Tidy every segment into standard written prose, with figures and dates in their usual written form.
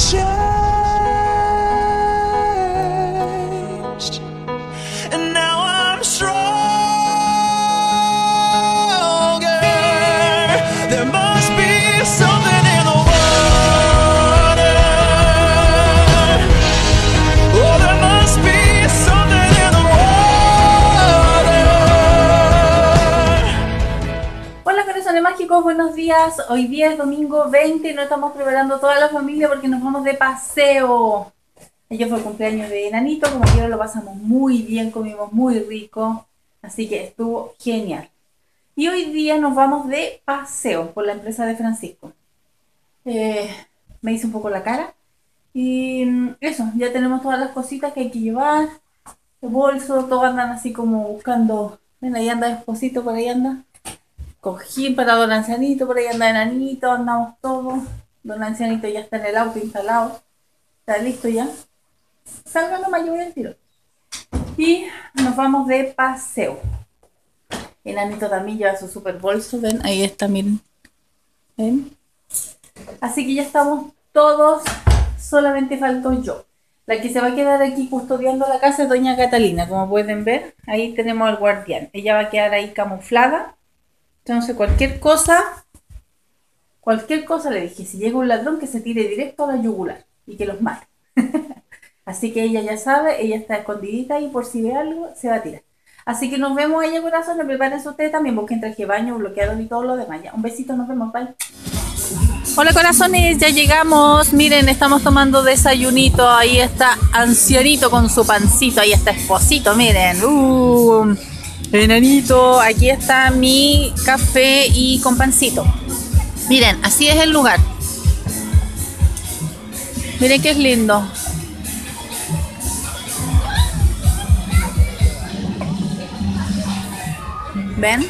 changed, and now I'm stronger. There must be something in the water. Oh, there must be something in the water. Hola corazones mágicos, buenos días. Hoy día es domingo 20 y nos estamos preparando toda la familia porque nos vamos de paseo. Ayer fue el cumpleaños de Enanito, como quiera lo pasamos muy bien, comimos muy rico, así que estuvo genial. Y hoy día nos vamos de paseo por la empresa de Francisco. Me hice un poco la cara y eso, ya tenemos todas las cositas que hay que llevar, el bolso, todos andan así como buscando. Ven, ahí anda Esposito, por ahí anda Cojín para Don Ancianito, por ahí anda Enanito, andamos todos. Don Ancianito ya está en el auto instalado, está listo ya. Salgan nomás, yo voy al tiro. Y nos vamos de paseo. Enanito también lleva su super bolso, ven, ahí está, miren. ¿Ven? Así que ya estamos todos, solamente falto yo. La que se va a quedar aquí custodiando la casa es doña Catalina, como pueden ver. Ahí tenemos al guardián. Ella va a quedar ahí camuflada. Entonces cualquier cosa le dije, si llega un ladrón que se tire directo a la yugular y que los mate. Así que ella ya sabe, ella está escondidita y por si ve algo se va a tirar. Así que nos vemos ella, corazón, prepárense ustedes también, busquen traje de baño, bloqueador y todo lo demás. Ya, un besito, nos vemos, bye. Hola corazones, ya llegamos, miren, estamos tomando desayunito, ahí está Ancianito con su pancito, ahí está Esposito, miren, Enanito, aquí está mi café y con pancito. Miren, así es el lugar. Miren que es lindo. ¿Ven?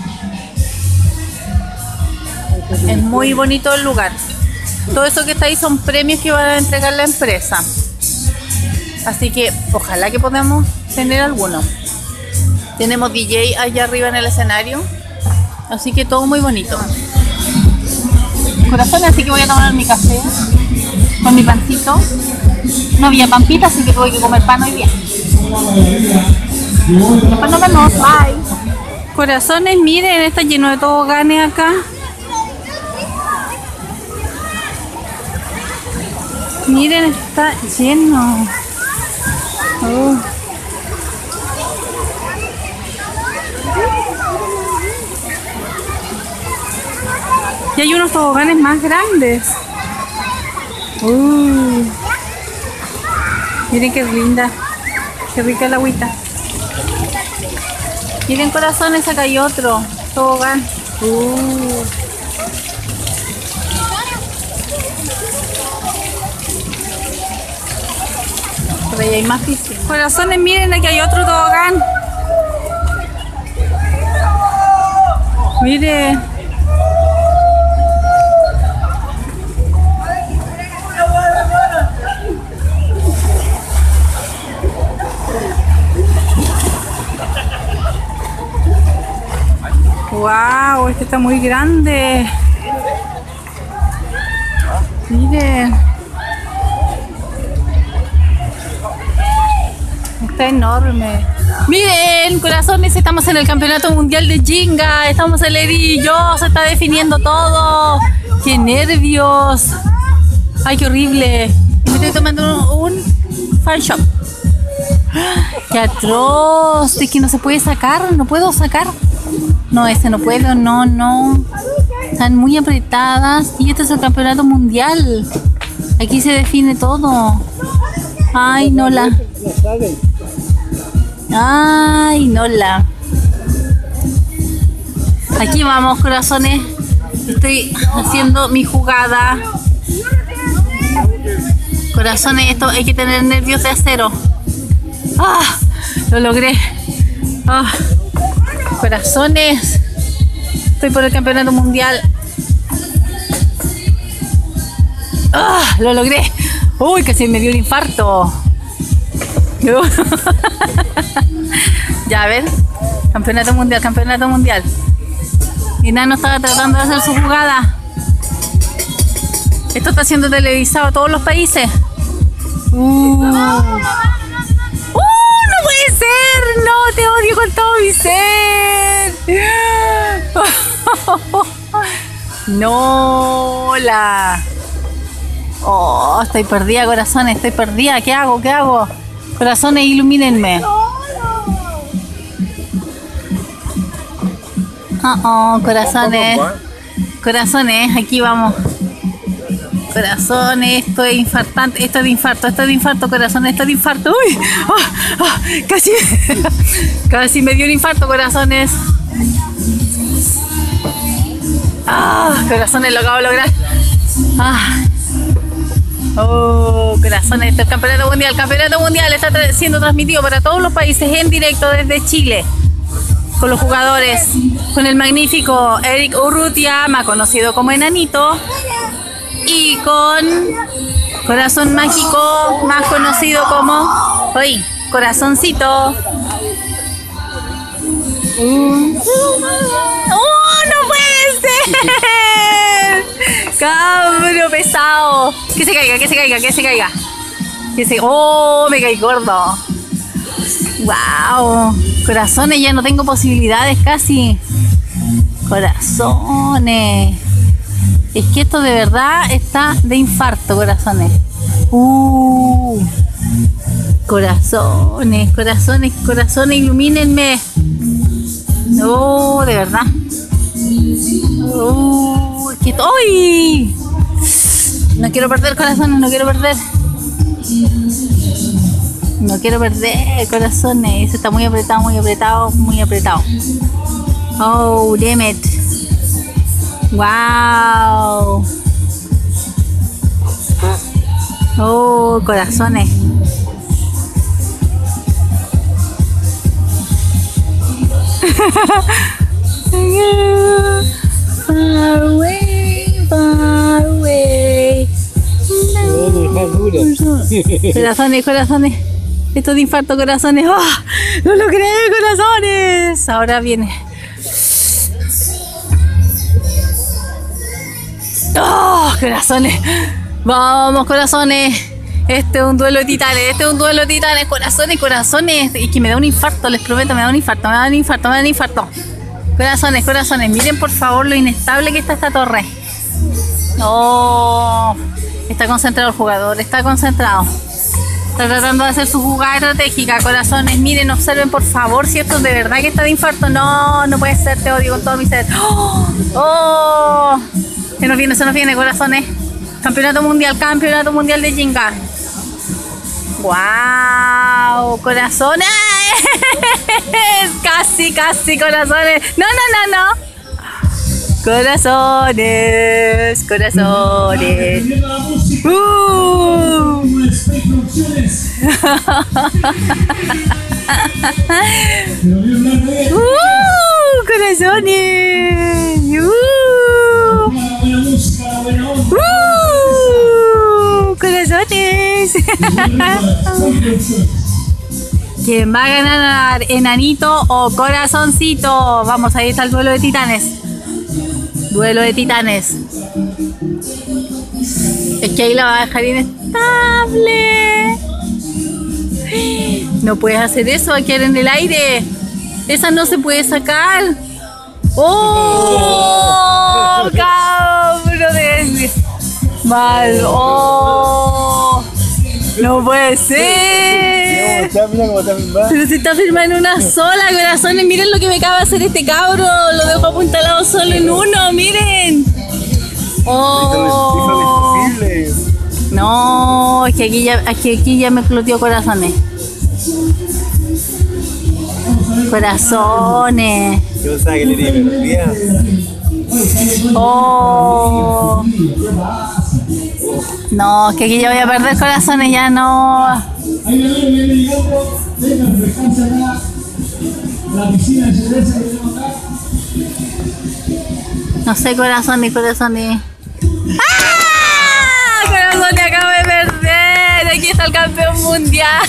Es muy bonito el lugar. Todo eso que está ahí son premios que van a entregar la empresa. Así que ojalá que podamos tener alguno. Tenemos DJ allá arriba en el escenario. Así que todo muy bonito. Corazones, así que voy a tomar mi café con mi pancito. No había pampita, así que tuve que comer pan hoy día. Después nos vemos. Bye. Corazones, miren, está lleno de toboganes acá. Miren, está lleno. Y hay unos toboganes más grandes. Miren qué linda, qué rica el agüita. Miren corazones, acá hay otro tobogán. Por ahí hay más piscinas. Corazones, miren, aquí hay otro tobogán. Miren. Wow, este está muy grande. Miren. Está enorme. Miren, corazones, estamos en el campeonato mundial de Jenga. Estamos el Eri y yo, se está definiendo todo. ¡Qué nervios! ¡Ay, qué horrible! Me estoy tomando un fan shop. ¡Qué atroz! Es que no se puede sacar, no puedo sacar. No, ese no puedo, no. Están muy apretadas y este es el campeonato mundial. Aquí se define todo. Ay, Nola. Ay, Nola. Aquí vamos, corazones. Estoy haciendo mi jugada. Corazones, esto hay que tener nervios de acero. ¡Ah! Lo logré. ¡Ah! Corazones, estoy por el campeonato mundial. ¡Ah! Lo logré. Uy, casi me dio un infarto. Ya, a ver. Campeonato mundial, campeonato mundial. Y Nano estaba tratando de hacer su jugada. Esto está siendo televisado a todos los países. ¡No puede ser! ¡No, te odio con todo mi ser! ¡No! Oh, estoy perdida, corazones, estoy perdida. ¿Qué hago? ¿Qué hago? Corazones, ilumínenme. Corazones. Corazones, aquí vamos. Corazones, esto es infartante, esto es de infarto, corazones, esto es de infarto. ¡Uy! Casi me dio un infarto, corazones. Corazones, lo acabo de lograr. Corazones, esto es el campeonato mundial está siendo transmitido para todos los países en directo desde Chile. Con los jugadores, con el magnífico Eric Urrutia, más conocido como Enanito, y con Corazón Mágico, más conocido como Corazoncito. ¡No puede ser! ¡Cabro pesado! Que se caiga. Me caí gordo. ¡Wow! Corazones, ya no tengo posibilidades casi. Corazones. Es que esto de verdad está de infarto, corazones. Corazones, ilumínenme. No, de verdad. Es que ¡ay! No quiero perder, corazones, no quiero perder, corazones. Está muy apretado. Oh, damn it. Wow. Oh, corazones. Far away. Corazones. Esto de infarto, corazones. ¡No lo creé, corazones! Ahora viene. Corazones. Vamos, corazones. Este es un duelo de titanes. Corazones. Es que me da un infarto, les prometo, me da un infarto. Corazones. Miren por favor lo inestable que está esta torre. Está concentrado el jugador, está concentrado. Está tratando de hacer su jugada estratégica, corazones. Miren, observen por favor si esto de verdad que está de infarto. No puede ser, te odio con todo mi ser. Se nos viene, corazones. Campeonato mundial de Jenga. ¡Wow! ¡Corazones! Casi, corazones. No. Corazones. Corazones. ¿Quién va a ganar, Enanito o Corazoncito? Vamos, ahí está el duelo de titanes. Es que ahí la va a dejar inestable. No puedes hacer eso, va a quedar en el aire. Esa no se puede sacar. ¡Cabro de mal! No puede ser. Pero se está firmando una sola, corazones. Miren lo que me acaba de hacer este cabro. Lo dejo apuntalado solo en uno, miren. No, es que aquí ya me explotió corazones. Yo pensaba que le di melodía. No, es que aquí ya voy a perder, corazones, ya no. No sé, corazones. Corazones, acabo de perder. Aquí está el campeón mundial.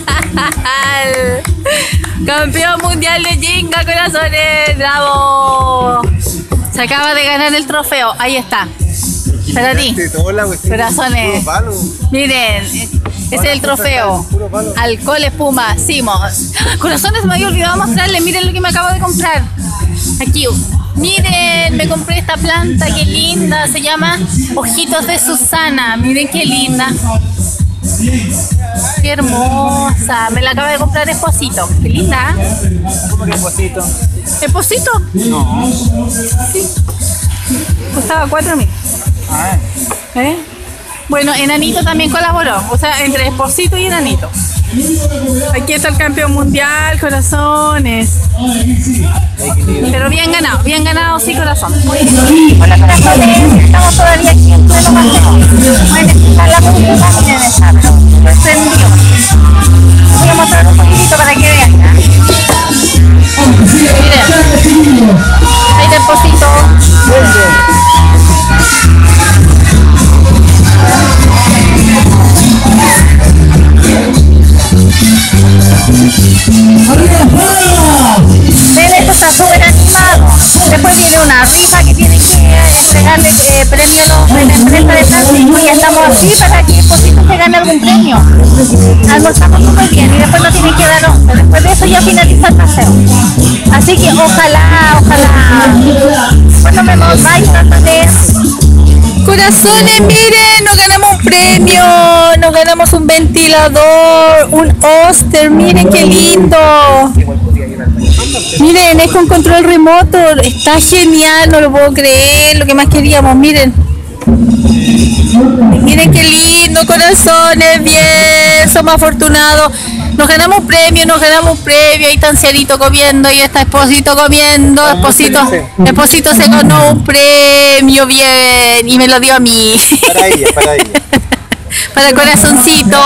Campeón mundial de Jenga, corazones. ¡Bravo! Se acaba de ganar el trofeo. Ahí está. Para ti. Corazones. Puro palo. Miren, ese es el trofeo. Puro palo. Alcohol espuma, Simos. Corazones, me había olvidado mostrarles. Miren lo que me acabo de comprar. Aquí. Miren, me compré esta planta, qué linda. Se llama Ojitos de Susana. Miren qué linda. Qué hermosa. Me la acaba de comprar Esposito. Qué linda. ¿Cómo que Esposito? ¿Esposito? No. Sí. Costaba 4.000. Ah, ¿Eh? Bueno, Enanito también colaboró, o sea, entre Esposito y Enanito. Aquí está el campeón mundial, corazones. Pero bien ganado, sí, corazón. Muy bien. Hola, corazones, estamos todavía aquí en pleno paseo. Pueden escuchar la música, miren esa, pero prendió. Voy a mostrar un poquitito para que vean. Miren, ahí está Esposito. Ven, esto está súper animado. Después viene una rifa que tienen que entregarle premio a los de la empresa de plástico y estamos así para que Esposito se gane algún premio. Almorzamos súper bien y después nos tienen que dar 11. Después de eso ya finaliza el paseo. Así que ojalá. Pues nos vemos, bye, corazones. Corazones, miren, nos ganamos un premio, nos ganamos un ventilador, un Oster, miren qué lindo. Miren, es con control remoto, está genial, no lo puedo creer, lo que más queríamos, miren. Miren qué lindo, corazones, bien, somos afortunados. Nos ganamos un premio, ahí está Ancianito comiendo y está Esposito comiendo. Esposito se ganó un premio, bien, y me lo dio a mí. para ella. Para el corazoncito.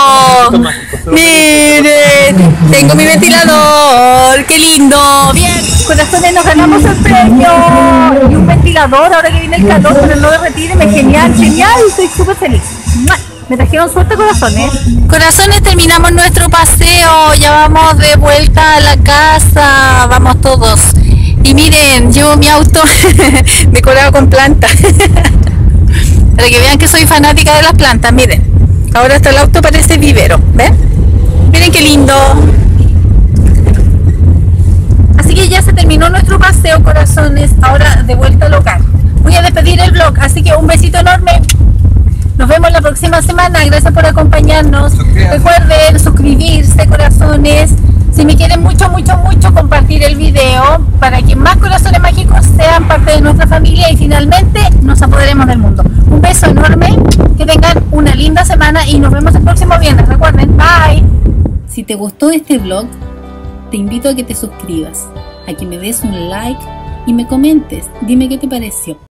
Miren, tengo mi ventilador, qué lindo. Bien, corazones, nos ganamos el premio. Y un ventilador, ahora que viene el calor, pero no retíreme, genial, estoy súper feliz. Me trajeron suerte, corazones. Corazones, terminamos nuestro paseo, ya vamos de vuelta a la casa, vamos todos. Y miren, llevo mi auto decorado con plantas. Para que vean que soy fanática de las plantas, miren. Ahora hasta el auto parece vivero, ¿ven? Miren qué lindo. Así que ya se terminó nuestro paseo, corazones, ahora de vuelta al hogar. Voy a despedir el vlog, así que un besito enorme. Nos vemos la próxima semana, gracias por acompañarnos. Recuerden suscribirse, corazones. Si me quieren mucho, compartir el video para que más corazones mágicos sean parte de nuestra familia y finalmente nos apoderemos del mundo. Un beso enorme, que tengan una linda semana y nos vemos el próximo viernes. Recuerden, bye. Si te gustó este vlog, te invito a que te suscribas, a que me des un like y me comentes, dime qué te pareció.